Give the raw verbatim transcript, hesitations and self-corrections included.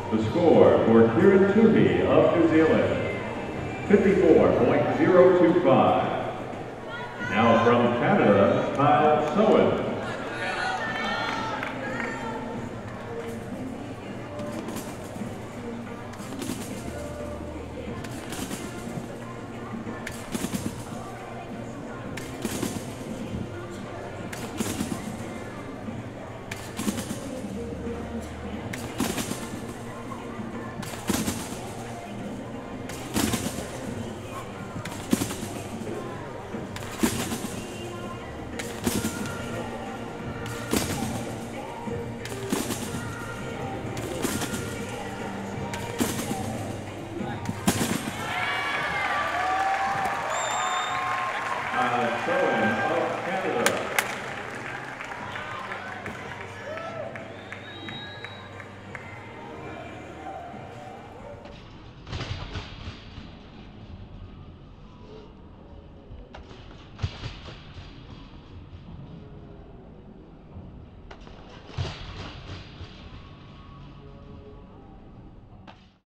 The score for Kieran Toohey of New Zealand, fifty-four point zero two five. Now from Canada, Kyle Sowen.